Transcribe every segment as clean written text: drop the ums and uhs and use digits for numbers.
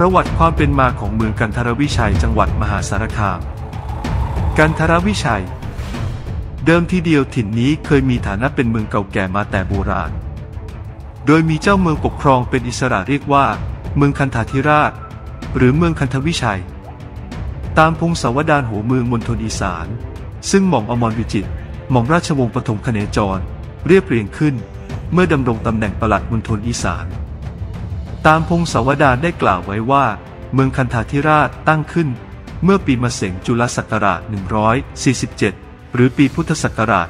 ประวัติความเป็นมาของเมืองกันทรวิชัยจังหวัดมหาสารคามกันทรวิชัยเดิมทีเดียวถิ่นนี้เคยมีฐานะเป็นเมืองเก่าแก่มาแต่โบราณโดยมีเจ้าเมืองปกครองเป็นอิสระเรียกว่าเมืองคันธาธิราชหรือเมืองคันธวิชัยตามพงศาวดารหัวเมืองมณฑลอีสานซึ่งหม่อมอมรวิจิตรหม่อมราชวงศ์ปฐมคเนจรเรียบเรียงขึ้นเมื่อดำรงตำแหน่งปลัดมณฑลอีสานตามพงศาวดารได้กล่าวไว้ว่าเมืองคันธาธิราชตั้งขึ้นเมื่อปีมะเส็งจุลศักราช147หรือปีพุทธศักราช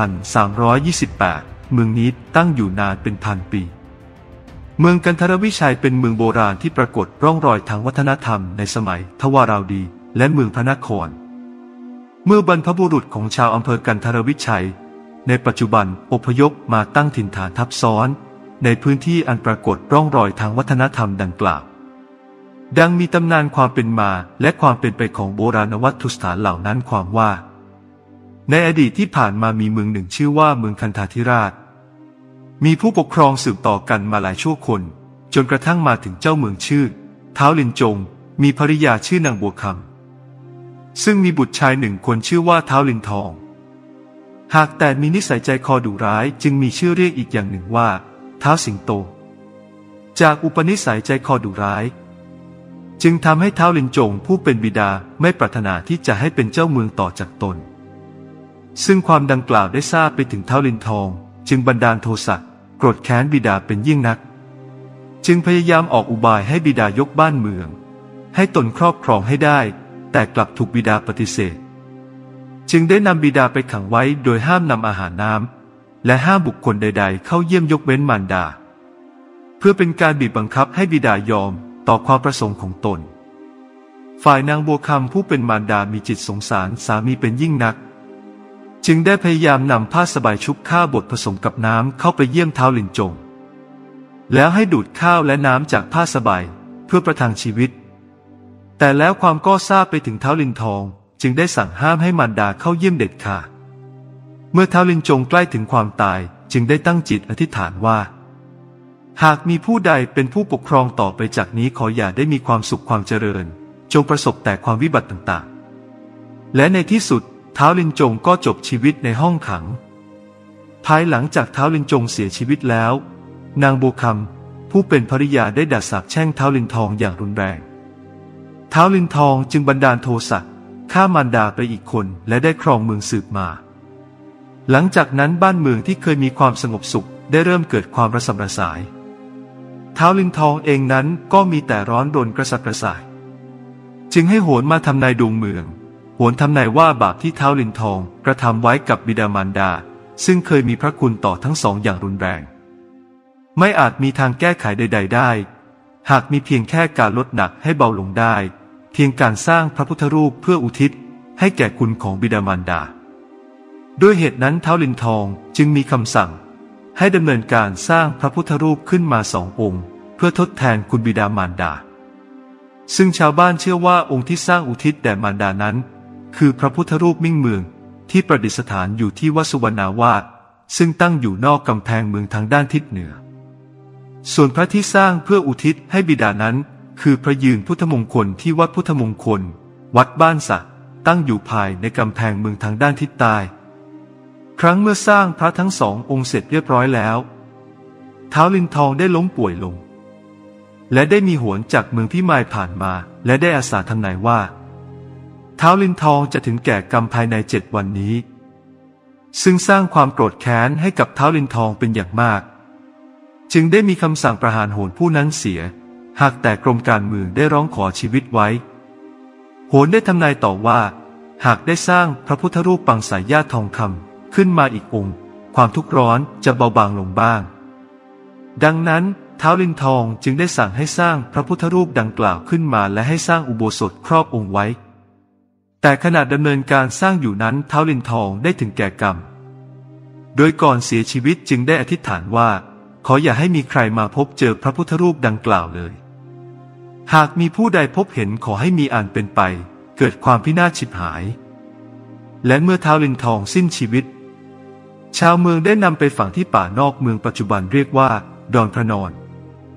1328เมืองนี้ตั้งอยู่นานเป็นพันปีเมืองกันทรวิชัยเป็นเมืองโบราณที่ปรากฏร่องรอยทางวัฒนธรรมในสมัยทวาราวดีและเมืองพระนครเมื่อบรรพบุรุษของชาวอำเภอกันทรวิชัยในปัจจุบันอพยพมาตั้งถิ่นฐานทับซ้อนในพื้นที่อันปรากฏร่องรอยทางวัฒนธรรมดังกล่าวดังมีตำนานความเป็นมาและความเป็นไปของโบราณวัตถุสถานเหล่านั้นความว่าในอดีตที่ผ่านมามีเมืองหนึ่งชื่อว่าเมืองคันธาธิราชมีผู้ปกครองสืบต่อกันมาหลายชั่วคนจนกระทั่งมาถึงเจ้าเมืองชื่อท้าวลินจงมีภริยาชื่อนางบัวคำซึ่งมีบุตรชายหนึ่งคนชื่อว่าท้าวลินทองหากแต่มีนิสัยใจคอดุร้ายจึงมีชื่อเรียกอีกอย่างหนึ่งว่าท้าวสิงโตจากอุปนิสัยใจคอดุร้ายจึงทำให้ท้าวลินจงผู้เป็นบิดาไม่ปรารถนาที่จะให้เป็นเจ้าเมืองต่อจากตนซึ่งความดังกล่าวได้ทราบไปถึงท้าวลินทองจึงบันดาลโทสะโกรธแค้นบิดาเป็นยิ่งนักจึงพยายามออกอุบายให้บิดายกบ้านเมืองให้ตนครอบครองให้ได้แต่กลับถูกบิดาปฏิเสธจึงได้นำบิดาไปขังไว้โดยห้ามนำอาหารน้ำและห้ามบุคคลใดๆเข้าเยี่ยมยกเว้นมารดาเพื่อเป็นการบีบบังคับให้บิดายอมต่อความประสงค์ของตนฝ่ายนางบัวคำผู้เป็นมารดามีจิตสงสารสามีเป็นยิ่งนักจึงได้พยายามนำผ้าสบายชุบข้าวบดผสมกับน้ำเข้าไปเยี่ยมท้าวลินจงแล้วให้ดูดข้าวและน้ำจากผ้าสบายเพื่อประทังชีวิตแต่แล้วความก็ทราบไปถึงท้าวลินทองจึงได้สั่งห้ามให้มารดาเข้าเยี่ยมเด็ดขาดเมื่อท้าวลินจงใกล้ถึงความตายจึงได้ตั้งจิตอธิษฐานว่าหากมีผู้ใดเป็นผู้ปกครองต่อไปจากนี้ขออย่าได้มีความสุขความเจริญจงประสบแต่ความวิบัติต่างๆและในที่สุดท้าวลินจงก็จบชีวิตในห้องขังภายหลังจากท้าวลินจงเสียชีวิตแล้วนางบัวคำผู้เป็นภริยาได้ด่าสาปแช่งท้าวลินทองอย่างรุนแรงท้าวลินทองจึงบันดาลโทสะฆ่ามารดาไปอีกคนและได้ครองเมืองสืบมาหลังจากนั้นบ้านเมืองที่เคยมีความสงบสุขได้เริ่มเกิดความระสำระสายท้าวลินทองเองนั้นก็มีแต่ร้อนรนกระสับกระส่ายจึงให้โหรมาทำนายดวงเมืองโหรทำนายว่าบาปที่ท้าวลินทองกระทำไว้กับบิดามารดาซึ่งเคยมีพระคุณต่อทั้งสองอย่างรุนแรงไม่อาจมีทางแก้ไขใดๆได้หากมีเพียงแค่การลดหนักให้เบาลงได้เพียงการสร้างพระพุทธรูปเพื่ออุทิศให้แก่คุณของบิดามารดาด้วยเหตุนั้นท้าวลินทองจึงมีคำสั่งให้ดำเนินการสร้างพระพุทธรูปขึ้นมา2 องค์เพื่อทดแทนคุณบิดามารดาซึ่งชาวบ้านเชื่อว่าองค์ที่สร้างอุทิศแด่มารดานั้นคือพระพุทธรูปมิ่งเมืองที่ประดิษฐานอยู่ที่วัดสุวรรณาวาสซึ่งตั้งอยู่นอกกำแพงเมืองทางด้านทิศเหนือส่วนพระที่สร้างเพื่ออุทิศให้บิดานั้นคือพระยืนพุทธมงคลที่วัดพุทธมงคลวัดบ้านสะตั้งอยู่ภายในกำแพงเมืองทางด้านทิศใต้ครั้งเมื่อสร้างพระทั้ง2 องค์เสร็จเรียบร้อยแล้วท้าวลินทองได้ล้มป่วยลงและได้มีโหรจากเมืองพิมายผ่านมาและได้อาสาทำนายว่าท้าวลินทองจะถึงแก่กรรมภายใน7 วันนี้ซึ่งสร้างความโกรธแค้นให้กับท้าวลินทองเป็นอย่างมากจึงได้มีคำสั่งประหารโหรผู้นั้นเสียหากแต่กรมการเมืองได้ร้องขอชีวิตไว้โหรได้ทำนายต่อว่าหากได้สร้างพระพุทธรูปปางสายญาติทองคำขึ้นมาอีกองค์ความทุกข์ร้อนจะเบาบางลงบ้างดังนั้นท้าวลินทองจึงได้สั่งให้สร้างพระพุทธรูปดังกล่าวขึ้นมาและให้สร้างอุโบสถครอบองค์ไว้แต่ขณะดำเนินการสร้างอยู่นั้นท้าวลินทองได้ถึงแก่กรรมโดยก่อนเสียชีวิตจึงได้อธิษฐานว่าขออย่าให้มีใครมาพบเจอพระพุทธรูปดังกล่าวเลยหากมีผู้ใดพบเห็นขอให้มีอันเป็นไปเกิดความพินาศฉิบหายและเมื่อท้าวลินทองสิ้นชีวิตชาวเมืองได้นำไปฝังที่ป่านอกเมืองปัจจุบันเรียกว่าดอนพระนอน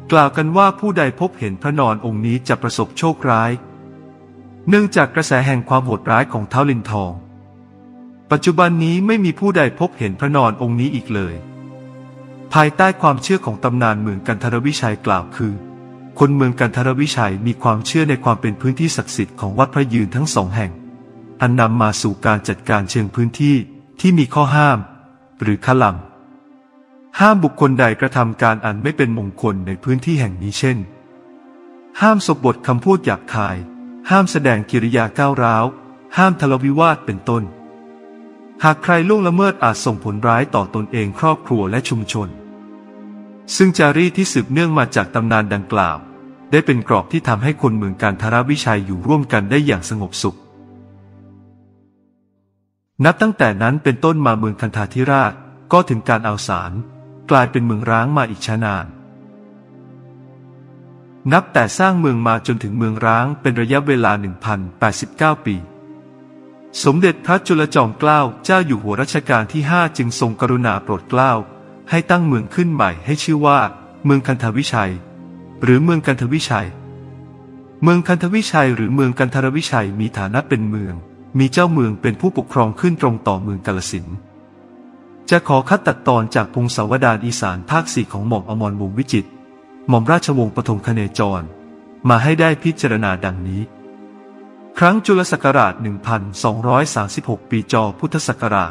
กล่าวกันว่าผู้ใดพบเห็นพระนอนองค์นี้จะประสบโชคร้ายเนื่องจากกระแสแห่งความโหดร้ายของท้าวลินทองปัจจุบันนี้ไม่มีผู้ใดพบเห็นพระนอนองค์นี้อีกเลยภายใต้ความเชื่อของตำนานเมืองกันทรวิชัยกล่าวคือคนเมืองกันทรวิชัยมีความเชื่อในความเป็นพื้นที่ศักดิ์สิทธิ์ของวัดพระยืนทั้งสองแห่งอันนำมาสู่การจัดการเชิงพื้นที่ที่มีข้อห้ามหรือฆลัมห้ามบุคคลใดกระทำการอันไม่เป็นมงคลในพื้นที่แห่งนี้เช่นห้ามสบบทคำพูดหยาบคายห้ามแสดงกิริยาก้าวร้าวห้ามทะเลาะวิวาทเป็นต้นหากใครล่วงละเมิดอาจส่งผลร้ายต่อตนเองครอบครัวและชุมชนซึ่งจารีตที่สืบเนื่องมาจากตำนานดังกล่าวได้เป็นกรอบที่ทำให้คนเมืองกันทรวิชัยอยู่ร่วมกันได้อย่างสงบสุขนับตั้งแต่นั้นเป็นต้นมาเมืองคันธาธิราชก็ถึงการอวสานกลายเป็นเมืองร้างมาอีกช้านานนับแต่สร้างเมืองมาจนถึงเมืองร้างเป็นระยะเวลา 1,089 ปีสมเด็จพระจุลจอมเกล้าเจ้าอยู่หัวรัชกาลที่ 5จึงทรงกรุณาโปรดเกล้าให้ตั้งเมืองขึ้นใหม่ให้ชื่อว่าเมืองคันธวิชัยหรือเมืองกันทวิชัยเมืองคันธวิชัยหรือเมืองกันทรวิชัยมีฐานะเป็นเมืองมีเจ้าเมืองเป็นผู้ปกครองขึ้นตรงต่อเมืองกาฬสินธุ์จะขอคัดตัดตอนจากพงศาวดารอีสานภาค 4ของหม่อมอมรวงศ์วิจิตรหม่อมราชวงศ์ปฐมคเนจรมาให้ได้พิจารณาดังนี้ครั้งจุลศักราช 1236 ปีจอพุทธศักราช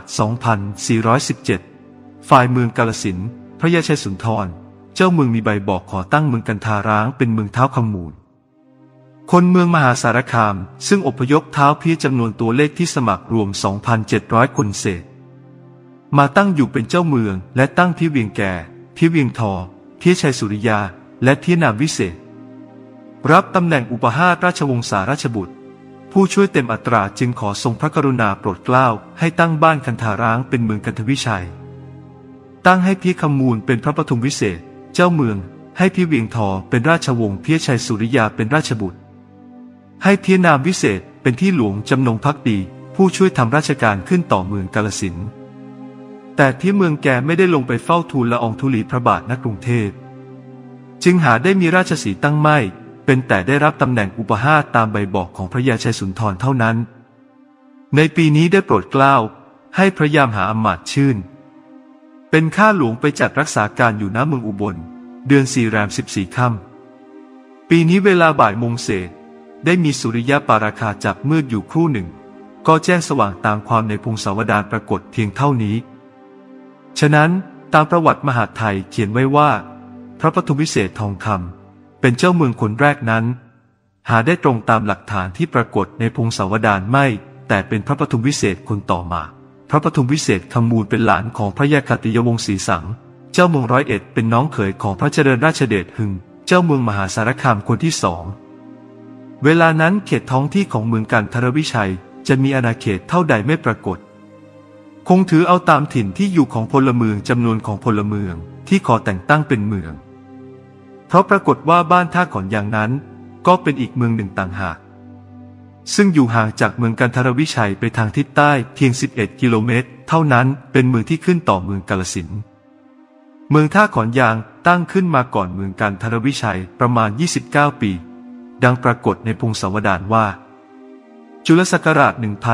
2417 ฝ่ายเมืองกาฬสินธุ์พระยาชัยสุนทรเจ้าเมืองมีใบบอกขอตั้งเมืองกันทาร้างเป็นเมืองเท้าคำมูลคนเมืองมหาสารคามซึ่งอพยพเท้าเพี้ยจำนวนตัวเลขที่สมัครรวม 2,700 คนเศษมาตั้งอยู่เป็นเจ้าเมืองและตั้งพี่เวียงแก่พี่เวียงทอพี่ชัยสุริยาและพี่นามวิเศษรับตำแหน่งอุปหาสราชวงศาราชบุตรผู้ช่วยเต็มอัตราจึงขอทรงพระกรุณาโปรดเกล้าให้ตั้งบ้านคันธาร้างเป็นเมืองกันทวิชัยตั้งให้พี่คำมูลเป็นพระปฐมวิเศษเจ้าเมืองให้พี่เวียงทอเป็นราชวงศ์พี่ชัยสุริยาเป็นราชบุตรให้พี่นามวิเศษเป็นที่หลวงจำนงภักดีผู้ช่วยทำราชการขึ้นต่อเมืองกาฬสินธุ์แต่พี่เมืองแกไม่ได้ลงไปเฝ้าทูลละอองธุลีพระบาทณกรุงเทพจึงหาได้มีราชสีห์ตั้งไม่เป็นแต่ได้รับตำแหน่งอุปหาสตามใบบอกของพระยาชัยสุนทรเท่านั้นในปีนี้ได้โปรดเกล้าให้พระยามหาอมาตย์ชื่นเป็นข้าหลวงไปจัดรักษาการอยู่ณเมืองอุบลเดือน4 แรม 14 ค่ำปีนี้เวลาบ่ายโมงเศษได้มีสุริยะปาราคาจับมืดอยู่ครู่หนึ่งก็แจ้งสว่างตามความในพงศาวดารปรากฏเพียงเท่านี้ฉะนั้นตามประวัติมหาไทยเขียนไว้ว่าพระปฐมวิเศษทองคำเป็นเจ้าเมืองคนแรกนั้นหาได้ตรงตามหลักฐานที่ปรากฏในพงศาวดารไม่แต่เป็นพระปฐมวิเศษคนต่อมาพระปฐมวิเศษคำมูลเป็นหลานของพระยาคติยวงศ์ศรีสังเจ้าเมืองร้อยเอ็ดเป็นน้องเขยของพระเจริญราชเดชหึงเจ้าเมืองมหาสารคามคนที่สองเวลานั้นเขตท้องที่ของเมืองกันทรวิชัยจะมีอาณาเขตเท่าใดไม่ปรากฏคงถือเอาตามถิ่นที่อยู่ของพลเมืองจำนวนของพลเมืองที่ขอแต่งตั้งเป็นเมืองเพราะปรากฏว่าบ้านท่าขอนยางนั้นก็เป็นอีกเมืองหนึ่งต่างหากซึ่งอยู่ห่างจากเมืองกันทรวิชัยไปทางทิศใต้เพียง11 กิโลเมตรเท่านั้นเป็นเมืองที่ขึ้นต่อเมืองกาฬสินธุ์เมืองท่าขอนยางตั้งขึ้นมาก่อนเมืองกันทรวิชัยประมาณ29 ปีดังปรากฏในพงศาวดารว่าจุลศักราช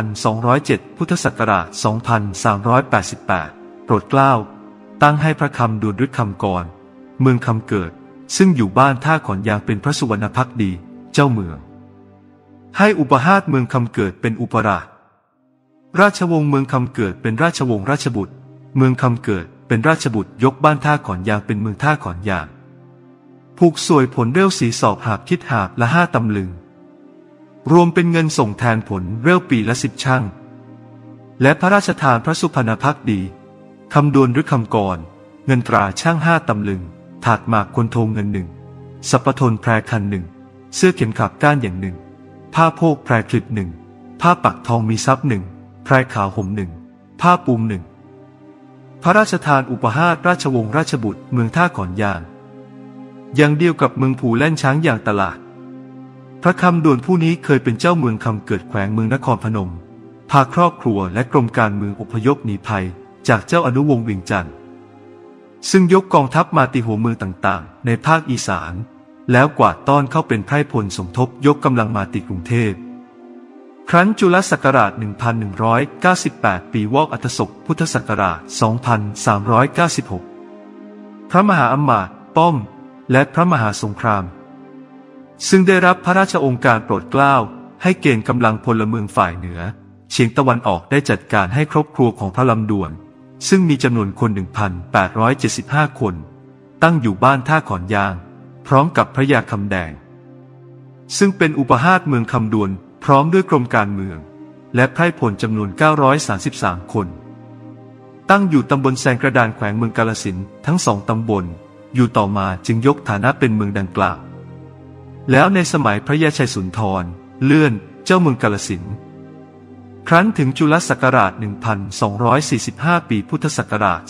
1207 พุทธศักราช 2388 โปรดเกล้าตั้งให้พระคำดวนฤทธิ์คำกรเมืองคำเกิดซึ่งอยู่บ้านท่าขอนยางเป็นพระสุวรรณภักดีเจ้าเมืองให้อุปหาสเมืองคำเกิดเป็นอุปราชราชวงศ์เมืองคำเกิดเป็นราชวงศ์ราชบุตรเมืองคำเกิดเป็นราชบุตรยกบ้านท่าขอนยางเป็นเมืองท่าขอนยางผูกสวยผลเร็วสีสอบหาบคิดหาบละ5 ตำลึงรวมเป็นเงินส่งแทนผลเร็วปีละ10 ช่างและพระราชทานพระสุพรรณภักดีคำดวนฤทธิ์คำกรเงินตราช่าง5 ตำลึงถาดหมากคนโทเงิน1สัปทนแพรคัน1เสื้อเข็มขัดก้านอย่าง1ผ้าโพกแพรคลิป1ผ้าปักทองมีทรัพย์1แพรขาวห่ม1ผ้าปูม1พระราชทานอุปหาสราชวงศ์ราชบุตรเมืองท่าขอนยางอย่างเดียวกับเมืองผูแล่นช้างอย่างตลาดพระคำดวนผู้นี้เคยเป็นเจ้าเมืองคำเกิดแขวงเมืองนครพนมพาครอบครัวและกรมการเมืองอพยพหนีภัยจากเจ้าอนุวงศ์เวียงจันทร์ซึ่งยกกองทัพมาตีหัวเมืองต่างๆในภาคอีสานแล้วกวาดต้อนเข้าเป็นไพร่พลสมทบยกกำลังมาตีกรุงเทพครั้นจุลศักราช 1198 ปีวอกอัฐศกพุทธศักราช 2396 พระมหาอมาตย์ป้อมและพระมหาสงครามซึ่งได้รับพระราชโองการโปรดเกล้าให้เกณฑ์กำลังพลเมืองฝ่ายเหนือเฉียงตะวันออกได้จัดการให้ครอบครัวของพระลำดวนซึ่งมีจำนวนคน 1,875 คนตั้งอยู่บ้านท่าขอนยางพร้อมกับพระยาคำแดงซึ่งเป็นอุปหาสเมืองคำดวนพร้อมด้วยกรมการเมืองและไพร่พลจำนวน 933 คนตั้งอยู่ตำบลแซงกระดานแขวงเมืองกาฬสินธุ์ทั้งสองตำบลอยู่ต่อมาจึงยกฐานะเป็นเมืองดังกล่าวแล้วในสมัยพระยาชัยสุนทรเลื่อนเจ้าเมืองกาฬสินธุ์ครั้นถึงจุลศักราช 1245 ปีพุทธศักราช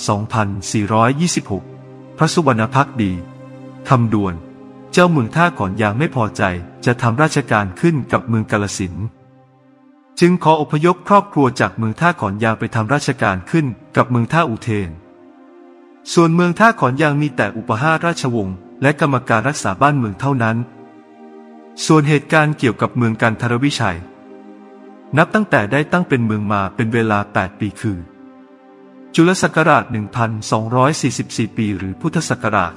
2426 พระสุวรรณภักดีคำดวนเจ้าเมืองท่าขอนยางไม่พอใจจะทำราชการขึ้นกับเมืองกาฬสินธุ์จึงขออพยพครอบครัวจากเมืองท่าขอนยางไปทำราชการขึ้นกับเมืองท่าอุเทนส่วนเมืองท่าขอนยางมีแต่อุปหาสราชวงศ์และกรรมการรักษาบ้านเมืองเท่านั้นส่วนเหตุการณ์เกี่ยวกับเมืองกันทรวิชัยนับตั้งแต่ได้ตั้งเป็นเมืองมาเป็นเวลา 8 ปีคือจุลศักราช 1244 ปีหรือพุทธศักราช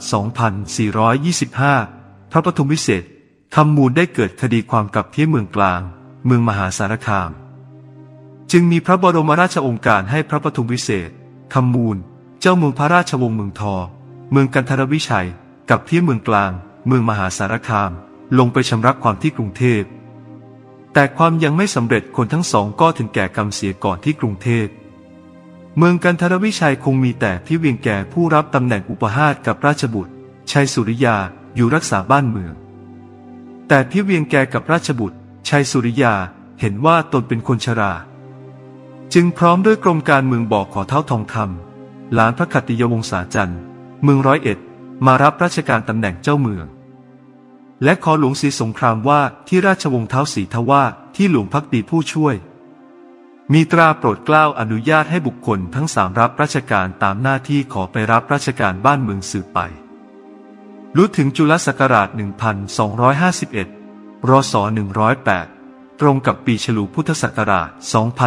2425 พระปฐมวิเศษคำมูลได้เกิดคดีความกับที่เมืองกลางเมืองมหาสารคามจึงมีพระบรมราชโองการให้พระปฐมวิเศษคำมูลเจ้าเมืองพระราชวงศ์เมืองทอเมืองกันทรวิชัยกับที่เมืองกลางเมืองมหาสารคามลงไปชำระความที่กรุงเทพแต่ความยังไม่สำเร็จคนทั้งสองก็ถึงแก่กรรมเสียก่อนที่กรุงเทพเมืองกันทรวิชัยคงมีแต่พี่เวียงแก่ผู้รับตำแหน่งอุปหาสกับราชบุตรชัยสุริยาอยู่รักษาบ้านเมืองแต่พี่เวียงแก่กับราชบุตรชัยสุริยาเห็นว่าตนเป็นคนชราจึงพร้อมด้วยกรมการเมืองบอกขอเท้าทองคำหลานพระขัตติยวงศาจันทร์เมือง101มารับราชการตำแหน่งเจ้าเมืองและขอหลวงศรีสงครามว่าที่ราชวงศ์เท้าศรีทว่าที่หลวงภักดีผู้ช่วยมีตราโปรดเกล้าอนุญาตให้บุคคลทั้ง3รับราชการตามหน้าที่ขอไปรับราชการบ้านเมืองสืบไปรู้ถึงจุลศักราช 1251 รศ 108 ตรงกับปีฉลูพุทธศักราช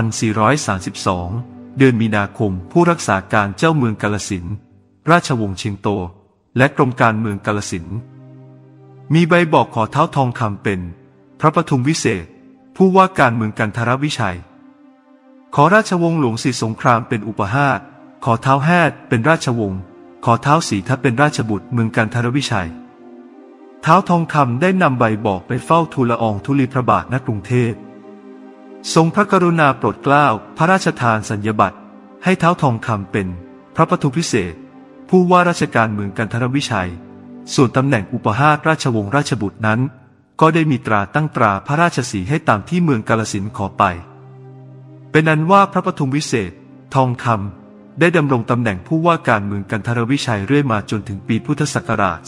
2432 เดือนมีนาคมผู้รักษาการเจ้าเมืองกาฬสินธุ์ราชวงศ์เชียงโตและกรมการเมืองกาฬสินธุ์มีใบบอกขอเท้าทองคำเป็นพระปฐมวิเศษผู้ว่าการเมืองกันทรวิชัยขอราชวงศ์หลวงศรีสงครามเป็นอุปหาสขอเท้าแฮดเป็นราชวงศ์ขอเท้าศรีทัพเป็นราชบุตรเมืองกันทรวิชัยเท้าทองคำได้นำใบบอกไปเฝ้าทูลละอองธุลีพระบาทณกรุงเทพทรงพระกรุณาโปรดเกล้าพระราชทานสัญญบัตรให้เท้าทองคำเป็นพระปฐมวิเศษผู้ว่าราชการเมืองกันทรวิชัยส่วนตำแหน่งอุปหาสราชวงศ์ราชบุตรนั้นก็ได้มีตราตั้งตราพระราชสีให้ตามที่เมืองกาฬสินธุ์ขอไปเป็นนั้นว่าพระปฐมวิเศษทองคำได้ดำรงตำแหน่งผู้ว่าการเมืองกันทรวิชัยเรื่อยมาจนถึงปีพุทธศักราช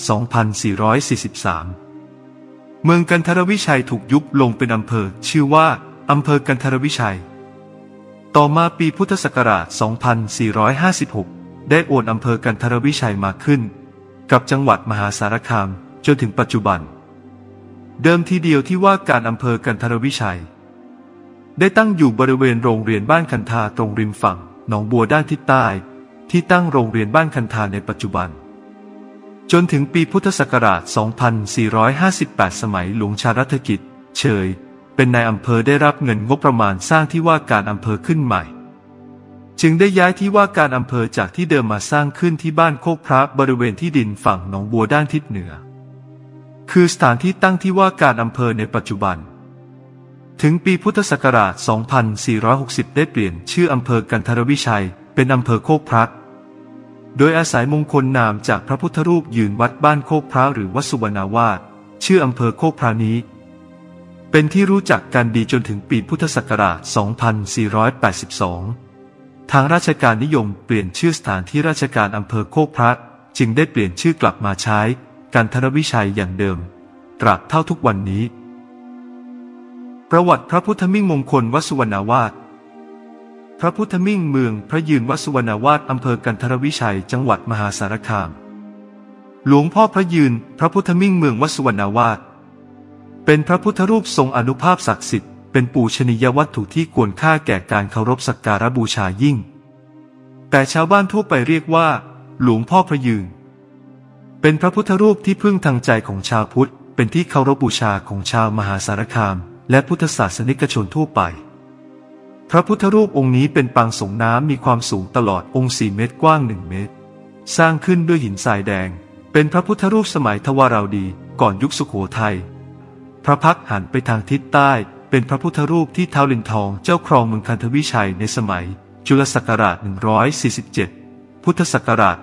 2443 เมืองกันทรวิชัยถูกยุบลงเป็นอำเภอชื่อว่าอำเภอกันทรวิชัยต่อมาปีพุทธศักราช 2456 ได้โอนอำเภอกันทรวิชัยมาขึ้นกับจังหวัดมหาสารคามจนถึงปัจจุบันเดิมทีเดียวที่ว่าการอำเภอกันทรวิชัยได้ตั้งอยู่บริเวณโรงเรียนบ้านคันธาตรงริมฝั่งหนองบัวด้านทิศใต้ที่ตั้งโรงเรียนบ้านคันธาในปัจจุบันจนถึงปีพุทธศักราช 2458 สมัยหลวงชารัฐกิจเชยเป็นนายอำเภอได้รับเงินงบประมาณสร้างที่ว่าการอำเภอขึ้นใหม่จึงได้ย้ายที่ว่าการอำเภอจากที่เดิมมาสร้างขึ้นที่บ้านโคกพระบริเวณที่ดินฝั่งหนองบัวด้านทิศเหนือคือสถานที่ตั้งที่ว่าการอำเภอในปัจจุบันถึงปีพุทธศักราช 2460 ได้เปลี่ยนชื่ออำเภอกันทรวิชัยเป็นอำเภอโคกพระโดยอาศัยมงคลนามจากพระพุทธรูปยืนวัดบ้านโคกพระหรือวัดสุวรรณาวาสชื่ออำเภอโคกพระนี้เป็นที่รู้จักกันดีจนถึงปีพุทธศักราช 2482 ทางราชการนิยมเปลี่ยนชื่อสถานที่ราชการอำเภอโคกพระจึงได้เปลี่ยนชื่อกลับมาใช้กันทรวิชัยอย่างเดิมตราบเท่าทุกวันนี้ประวัติพระพุทธมิ่งมงคลวัดสุวรรณาวาสพระพุทธมิ่งเมืองพระยืนวัดสุวรรณวาสอำเภอกันทรวิชัยจังหวัดมหาสารคามหลวงพ่อพระยืนพระพุทธมิ่งเมืองวัดสุวรรณวาสเป็นพระพุทธรูปทรงอานุภาพศักดิ์สิทธิ์เป็นปูชนียวัตถุที่ควรค่าแก่การเคารพสักการะบูชายิ่งแต่ชาวบ้านทั่วไปเรียกว่าหลวงพ่อพระยืนเป็นพระพุทธรูปที่พึ่งทางใจของชาวพุทธเป็นที่เคารพบูชาของชาวมหาสารคามและพุทธศาสนิกชนทั่วไปพระพุทธรูปองค์นี้เป็นปางส่งน้ำมีความสูงตลอดองค์4 เมตรกว้าง1 เมตรสร้างขึ้นด้วยหินทรายแดงเป็นพระพุทธรูปสมัยทวาราวดีก่อนยุคสุโขทัยพระพักตร์หันไปทางทิศใต้เป็นพระพุทธรูปที่ท้าวลินทองเจ้าครองเมืองคันธวิชัยในสมัยจุลศักราช147พุทธศักราช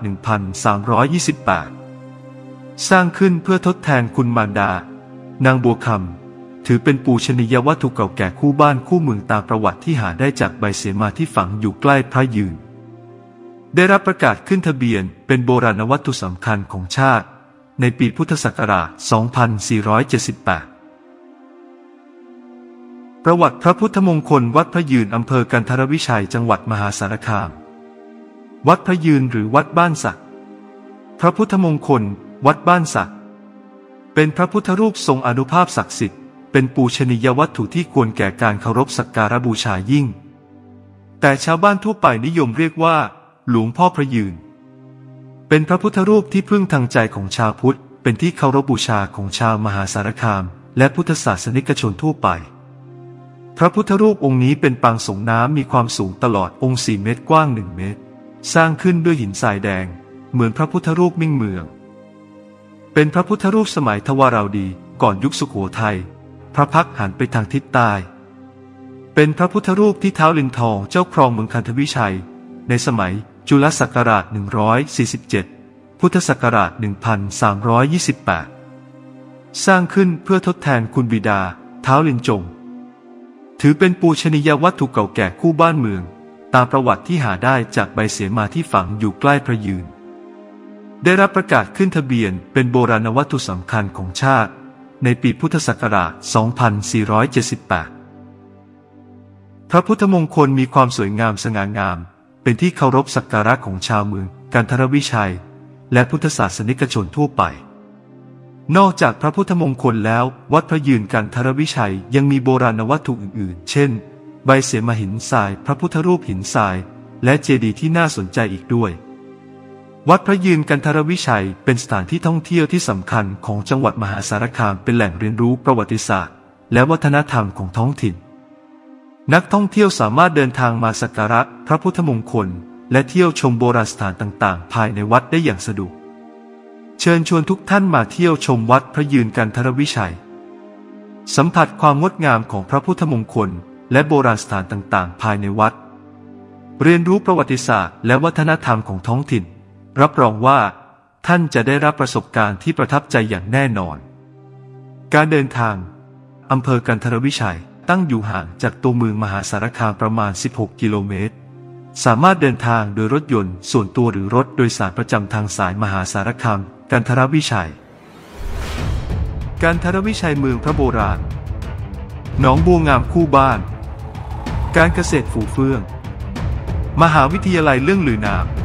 1328สร้างขึ้นเพื่อทดแทนคุณมารดานางบัวคำถือเป็นปูชนียวัตถุเก่าแก่คู่บ้านคู่เมืองตามประวัติที่หาได้จากใบเสมาที่ฝังอยู่ใกล้พระยืนได้รับประกาศขึ้นทะเบียนเป็นโบราณวัตถุสำคัญของชาติในปีพุทธศักราช2478ประวัติพระพุทธมงคลวัดพระยืนอำเภอกันทรวิชัยจังหวัดมหาสารคามวัดพระยืนหรือวัดบ้านสักพระพุทธมงคลวัดบ้านสักเป็นพระพุทธรูปทรงอานุภาพศักดิ์สิทธิ์เป็นปูชนียวัตถุที่ควรแก่การเคารพสักการะบูชายิ่งแต่ชาวบ้านทั่วไปนิยมเรียกว่าหลวงพ่อพระยืนเป็นพระพุทธรูปที่พึ่งทางใจของชาวพุทธเป็นที่เคารพบูชาของชาวมหาสารคามและพุทธศาสนิกชนทั่วไปพระพุทธรูปองค์นี้เป็นปางส่งน้ำมีความสูงตลอดองค์4 เมตรกว้าง1 เมตรสร้างขึ้นด้วยหินทรายแดงเหมือนพระพุทธรูปมิ่งเมืองเป็นพระพุทธรูปสมัยทวาราวดีก่อนยุคสุโขทัยพระพักตร์หันไปทางทิศใต้เป็นพระพุทธรูปที่ท้าวลินทองเจ้าครองเมืองคันธวิชัยในสมัยจุลศักราช147พุทธศักราช1328สร้างขึ้นเพื่อทดแทนคุณบิดาท้าวลินจงถือเป็นปูชนียวัตถุเก่าแก่คู่บ้านเมืองตามประวัติที่หาได้จากใบเสมาที่ฝังอยู่ใกล้พระยืนได้รับประกาศขึ้นทะเบียนเป็นโบราณวัตถุสำคัญของชาติในปีพุทธศักราช2478พระพุทธมงคลมีความสวยงามสง่างามเป็นที่เคารพสักการะของชาวเมืองกันทรวิชัยและพุทธศาสนิกชนทั่วไปนอกจากพระพุทธมงคลแล้ววัดพระยืนกันทรวิชัยยังมีโบราณวัตถุอื่นๆเช่นใบเสมาหินทรายพระพุทธรูปหินทรายและเจดีย์ที่น่าสนใจอีกด้วยวัดพระยืนกันทรวิชัยเป็นสถานที่ท่องเที่ยวที่สำคัญของจังหวัดมหาสารคามเป็นแหล่งเรียนรู้ประวัติศาสตร์และวัฒนธรรมของท้องถิ่นนักท่องเที่ยวสามารถเดินทางมาสักการะพระพุทธมงคลและเที่ยวชมโบราณสถานต่างๆภายในวัดได้อย่างสะดวกเชิญชวนทุกท่านมาเที่ยวชมวัดพระยืนกันทรวิชัยสัมผัสความงดงามของพระพุทธมงคลและโบราณสถานต่างๆภายในวัดเรียนรู้ประวัติศาสตร์และวัฒนธรรมของท้องถิ่นรับรองว่าท่านจะได้รับประสบการณ์ที่ประทับใจอย่างแน่นอนการเดินทางอำเภอกันทรวิชัยตั้งอยู่ห่างจากตัวเมืองมหาสารคามประมาณ16 กิโลเมตรสามารถเดินทางโดยรถยนต์ส่วนตัวหรือรถโดยสารประจำทางสายมหาสารคามกันทรวิชัยกันทรวิชัยเมืองพระโบราณหนองบัวงามคู่บ้านการเกษตรฝูเฟื่องมหาวิทยาลัยเรื่องลือนาม